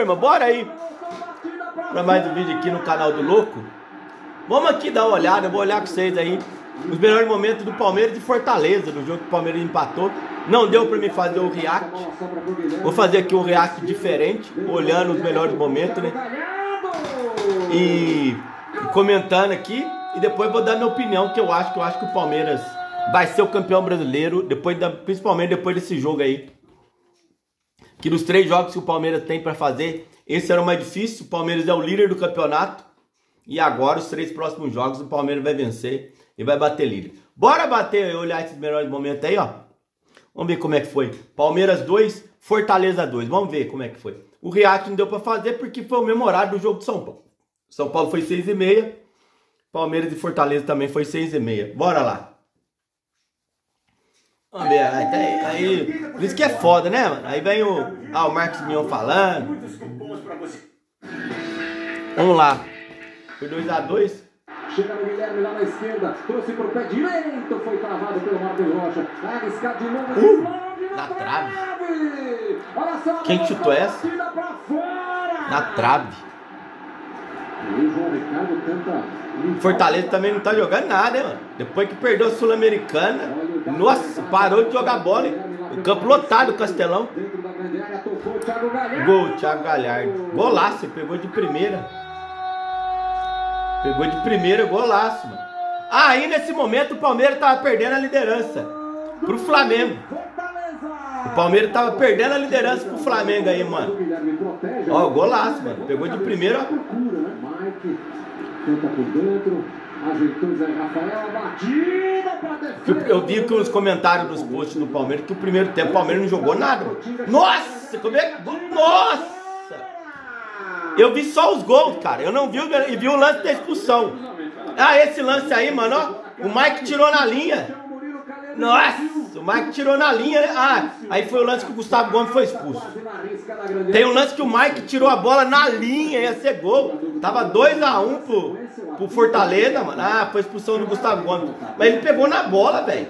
turma, bora aí pra mais um vídeo aqui no canal do Louco. Vamos aqui dar uma olhada, eu vou olhar com vocês aí os melhores momentos do Palmeiras e Fortaleza, no jogo que o Palmeiras empatou. Não deu pra mim fazer o react. Vou fazer aqui um react diferente, olhando os melhores momentos, né? E comentando aqui. E depois vou dar minha opinião, que eu acho que o Palmeiras vai ser o campeão brasileiro, principalmente depois desse jogo aí. Que dos 3 jogos que o Palmeiras tem pra fazer, esse era o mais difícil. O Palmeiras é o líder do campeonato. E agora os 3 próximos jogos o Palmeiras vai vencer e vai bater líder. Bora bater e olhar esses melhores momentos aí, ó. Vamos ver como é que foi. Palmeiras 2, Fortaleza 2. Vamos ver como é que foi. O react não deu pra fazer porque foi o mesmo horário do jogo de São Paulo. São Paulo foi 6h30. Palmeiras e Fortaleza também foi 6h30. Bora lá. Vamos ver. Aí, por isso que é foda, né, mano? Aí vem o Marcos Mion falando. Vamos lá. Foi 2x2. Chega no Guilherme lá na esquerda. Trouxe pro pé direito. Foi travado pelo Marcos Rocha. Arriscado de novo. Na trave. Quem chutou essa? Na trave. Fortaleza também não tá jogando nada, hein, mano? Depois que perdeu a Sul-Americana, nossa, parou de jogar bola, hein? O campo lotado, o Castelão. Gol, Thiago Galhardo. Golaço, pegou de primeira. Pegou de primeira, golaço, mano. Aí, nesse momento, o Palmeiras tava perdendo a liderança pro Flamengo. O Palmeiras tava perdendo a liderança pro Flamengo aí, mano. Ó, golaço, mano. Pegou de primeira, ó. Eu vi que os comentários dos posts do Palmeiras que o primeiro tempo o Palmeiras não jogou nada, mano. Nossa, como é que... Nossa! Eu vi só os gols, cara. Eu não vi o lance da expulsão. Ah, esse lance aí, mano, ó. O Mike tirou na linha. Nossa, o Mike tirou na linha, né? Ah, aí foi o lance que o Gustavo Gomes foi expulso. Tem um lance que o Mike tirou a bola na linha, ia ser gol. Tava 2x1 pro Fortaleza, mano. Ah, foi expulsão do Gustavo Gomes. Mas ele pegou na bola, velho.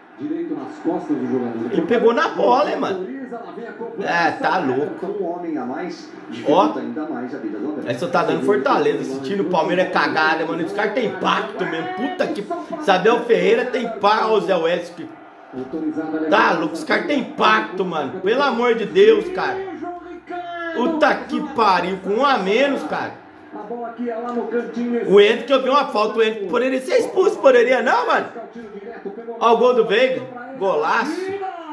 Ele pegou na bola, hein, mano. É, tá louco. Ó, aí só tá dando Fortaleza. Esse time do Palmeiras é cagada, mano. Esse cara tem impacto mesmo. Puta que... Isabel Ferreira tem impacto. Ó, o Zé West. Tá louco, esse cara tem impacto, mano. Pelo amor de Deus, cara. Puta que pariu. Com 1 a menos, cara. O Endo que eu vi uma falta. O Endo poderia ser expulso. Poderia não, mano. Ó o gol do Veiga. Golaço.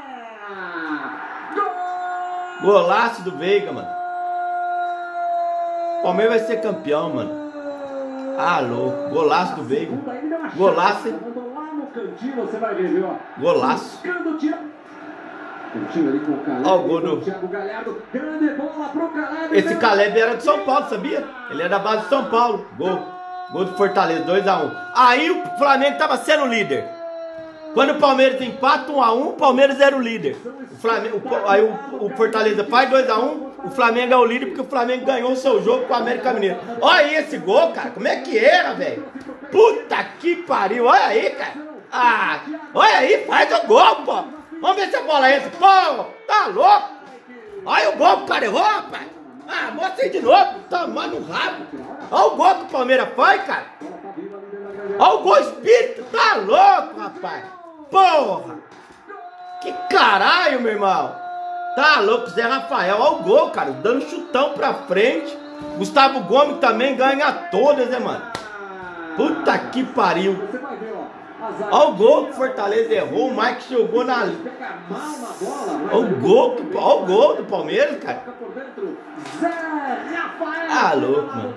Golaço do Veiga, mano. O Palmeiras vai ser campeão, mano. Ah, louco. Golaço do Veiga. Golaço, hein? Golaço. Ó o gol do... Esse Caleb era de São Paulo, sabia? Ele era da base de São Paulo. Gol do Fortaleza, 2x1. Aí o Flamengo tava sendo líder. Quando o Palmeiras empata 1x1, o Palmeiras era o líder. Aí o Fortaleza faz 2x1, o Flamengo é o líder porque o Flamengo ganhou o seu jogo com o América Mineiro. Olha aí esse gol, cara. Como é que era, velho? Puta que pariu. Olha aí, cara. Ah, olha aí, faz o gol, pô. Vamos ver se a bola entra. Pô, tá louco? Olha o gol que o cara errou, rapaz. Ah, mostra aí de novo. Tomando um rabo. Olha o gol que o Palmeiras faz, cara. Olha o gol espírito. Tá louco, rapaz. Porra! Que caralho, meu irmão! Tá louco, Zé Rafael, olha o gol, cara, dando chutão pra frente. Gustavo Gomes também ganha todas, né, mano? Puta que pariu! Olha o gol que o Fortaleza errou, o Mike jogou na... Olha o gol do Palmeiras, cara. Ah, louco, mano.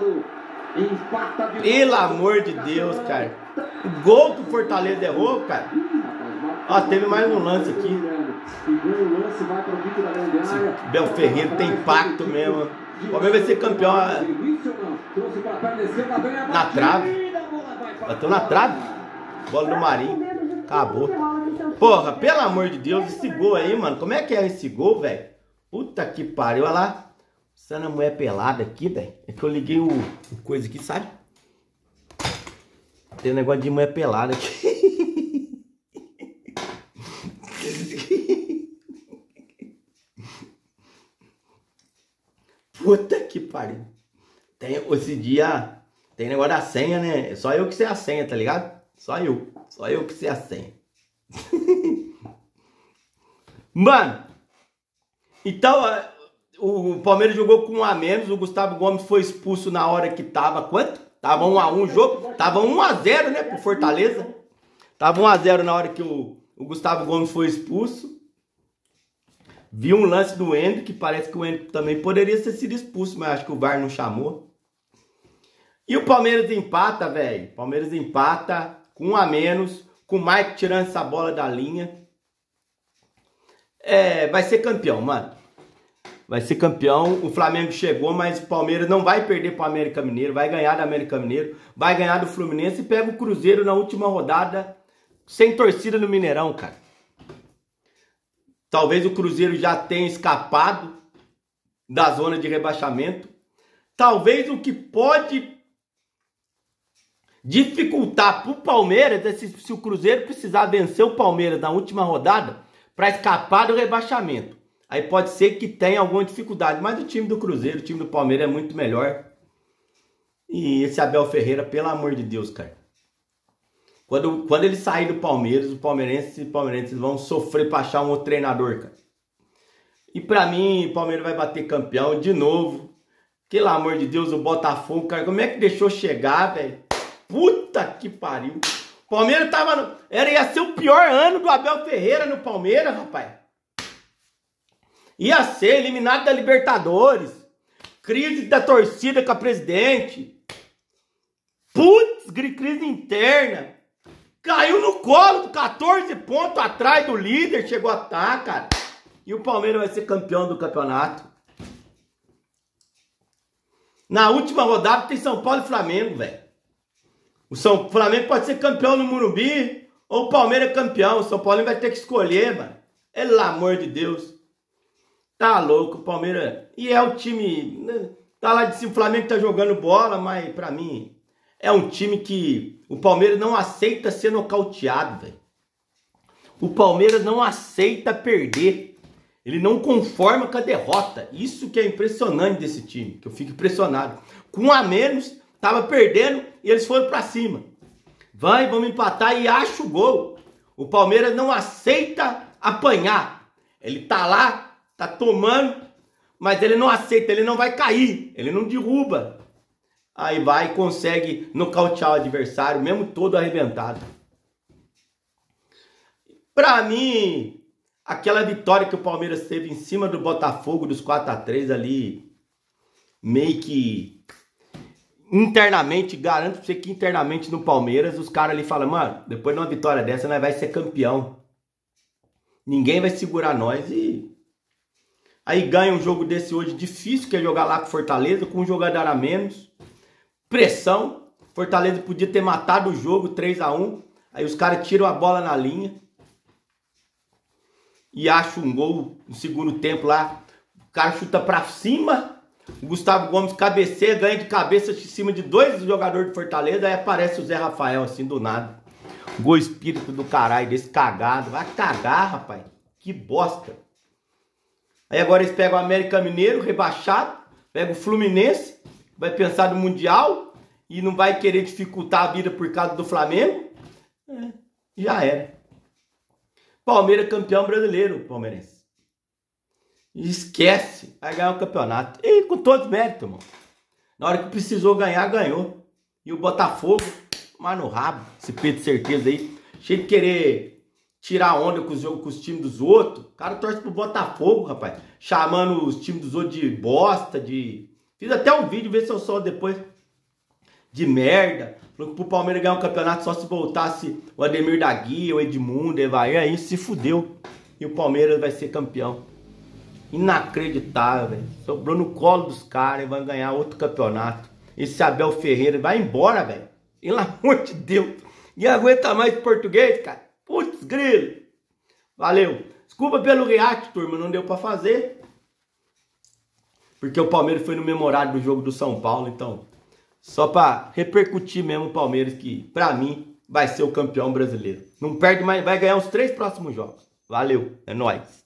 Pelo amor de Deus, cara. O gol que o Fortaleza errou, cara. Ó, teve mais um lance aqui. Esse Bel Ferreira tem impacto mesmo. O Palmeiras vai ser campeão na trave. Bateu na trave. Bola do Marinho. Acabou. Porra, pelo amor de Deus, esse gol aí, mano. Como é que é esse gol, velho? Puta que pariu. Olha lá. Essa mulher pelada aqui, velho. É que eu liguei o coisa aqui, sabe? Tem um negócio de mulher pelada aqui. Puta que pariu. Tem, esse dia tem negócio da senha, né? Só eu que sei a senha, tá ligado? Só eu que sei a senha. Mano, então o Palmeiras jogou com 1 a menos. O Gustavo Gomes foi expulso na hora que tava. Quanto? Tava 1 a 1 o jogo. Tava 1 a 0, né, pro Fortaleza. Tava 1 a 0 na hora que o Gustavo Gomes foi expulso. Vi um lance do Hendrick, que parece que o Hendrick também poderia ter sido expulso, mas acho que o VAR não chamou. E o Palmeiras empata, velho. Palmeiras empata com 1 a menos, com o Mike tirando essa bola da linha. Vai ser campeão, mano. Vai ser campeão. O Flamengo chegou, mas o Palmeiras não vai perder para o América Mineiro. Vai ganhar do América Mineiro. Vai ganhar do Fluminense e pega o Cruzeiro na última rodada sem torcida no Mineirão, cara. Talvez o Cruzeiro já tenha escapado da zona de rebaixamento. Talvez o que pode dificultar para o Palmeiras é se o Cruzeiro precisar vencer o Palmeiras na última rodada para escapar do rebaixamento. Aí pode ser que tenha alguma dificuldade. Mas o time do Cruzeiro, o time do Palmeiras é muito melhor. E esse Abel Ferreira, pelo amor de Deus, cara. Quando ele sair do Palmeiras, os palmeirenses vão sofrer para achar um outro treinador, cara. E pra mim, o Palmeiras vai bater campeão de novo. Pelo amor de Deus, o Botafogo, cara, como é que deixou chegar, velho? Puta que pariu. O Palmeiras tava... ia ser o pior ano do Abel Ferreira no Palmeiras, rapaz. Ia ser eliminado da Libertadores. Crise da torcida com a presidente. Putz, crise interna. Caiu no colo, 14 pontos atrás do líder, chegou a estar, cara. E o Palmeiras vai ser campeão do campeonato. Na última rodada tem São Paulo e Flamengo, velho. O Flamengo pode ser campeão no Morumbi ou o Palmeiras é campeão. O São Paulo vai ter que escolher, mano. Pelo amor de Deus. Tá louco, o Palmeiras... E é o time... Tá lá de cima, o Flamengo tá jogando bola, mas pra mim... É um time que o Palmeiras não aceita ser nocauteado, velho. O Palmeiras não aceita perder. Ele não conforma com a derrota. Isso que é impressionante desse time, que eu fico impressionado. Com 1 a menos, tava perdendo e eles foram pra cima. Vamos empatar e acha o gol. O Palmeiras não aceita apanhar. Ele tá lá, tá tomando, mas ele não aceita, ele não vai cair, ele não derruba. Aí vai e consegue nocautear o adversário, mesmo todo arrebentado. Pra mim, aquela vitória que o Palmeiras teve em cima do Botafogo, dos 4 a 3 ali, meio que internamente, garanto pra você que internamente no Palmeiras, os caras ali falam, mano, depois de uma vitória dessa, nós vai ser campeão. Ninguém vai segurar nós e... Aí ganha um jogo desse hoje difícil, que é jogar lá com Fortaleza, com um jogador a menos. Pressão, Fortaleza podia ter matado o jogo 3 a 1, aí os caras tiram a bola na linha e acham um gol no segundo tempo lá, o cara chuta pra cima, o Gustavo Gomes cabeceia, ganha de cabeça em cima de 2 jogadores de Fortaleza, aí aparece o Zé Rafael assim do nada, gol espírito do caralho, desse cagado, vai cagar, rapaz, que bosta. Aí agora eles pegam o América Mineiro, rebaixado, pegam o Fluminense, vai pensar no Mundial e não vai querer dificultar a vida por causa do Flamengo. Já era. Palmeiras campeão brasileiro, palmeirense. Esquece, vai ganhar o campeonato. E com todos os méritos, irmão. Na hora que precisou ganhar, ganhou. E o Botafogo, mas no rabo, esse Pedro Certeza aí, cheio de querer tirar onda com os times dos outros. O cara torce pro Botafogo, rapaz. Chamando os times dos outros de bosta, de... Fiz até um vídeo, ver se eu sou depois de merda. Falou que pro Palmeiras ganhar um campeonato só se voltasse o Ademir da Guia, o Edmundo, o Evair, aí se fudeu. E o Palmeiras vai ser campeão. Inacreditável, velho. Sobrou no colo dos caras e vai ganhar outro campeonato. Esse Abel Ferreira vai embora, velho. Pelo amor de Deus. E aguenta mais português, cara. Putz, grilo. Valeu. Desculpa pelo react, turma. Não deu pra fazer. Porque o Palmeiras foi no memorário do jogo do São Paulo, então, só pra repercutir mesmo o Palmeiras, que pra mim vai ser o campeão brasileiro. Não perde mais, vai ganhar os 3 próximos jogos. Valeu, é nóis.